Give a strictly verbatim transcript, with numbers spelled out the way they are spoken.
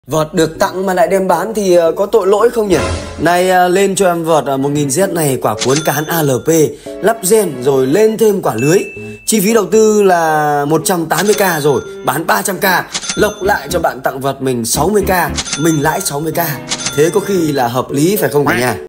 Vợt được tặng mà lại đem bán thì có tội lỗi không nhỉ? Này lên cho em vợt một nghìn Z này, quả cuốn cán a lờ pê, lắp gen rồi lên thêm quả lưới. Chi phí đầu tư là một trăm tám mươi k rồi, bán ba trăm k. Lộc lại cho bạn tặng vợt mình sáu mươi k, mình lãi sáu mươi k. Thế có khi là hợp lý phải không cả nhà?